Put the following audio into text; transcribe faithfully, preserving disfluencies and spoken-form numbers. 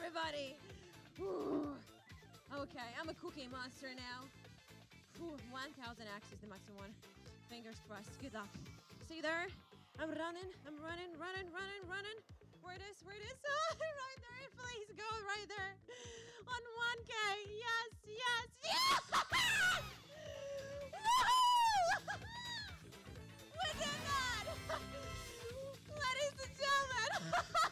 everybody. Ooh. Okay, I'm a cookie monster now. Ooh, one thousand X is the maximum one. Fingers crossed. Good luck. See there? I'm running. I'm running, running, running, running. Where it is? Where it is? Oh, right there. Please go right there. On one K. Yes, yes, yes! Woohoo! We did that! Ladies and gentlemen!